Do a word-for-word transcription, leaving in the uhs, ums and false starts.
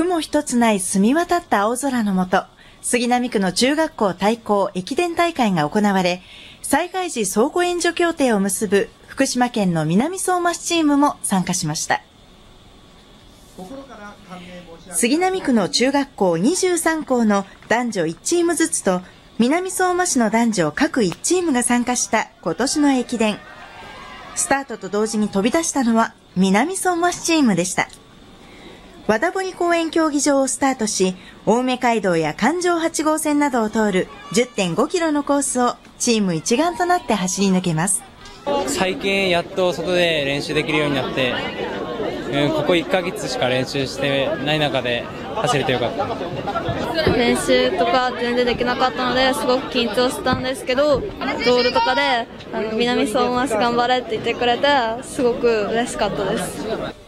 雲一つない澄み渡った青空の下、杉並区の中学校対抗駅伝大会が行われ、災害時相互援助協定を結ぶ福島県の南相馬市チームも参加しました。杉並区の中学校にじゅうさん校の男女いちチームずつと、南相馬市の男女各いちチームが参加した今年の駅伝。スタートと同時に飛び出したのは南相馬市チームでした。和田堀公園競技場をスタートし、青梅街道や環状はち号線などを通る じゅってんごキロのコースをチーム一丸となって走り抜けます。 最近やっと外で練習できるようになって、うん、ここいっかげつしか練習してない中で走れてよかった。 練習とか全然できなかったのですごく緊張したんですけど、ゴールとかであの南相馬市頑張れって言ってくれてすごく嬉しかったです。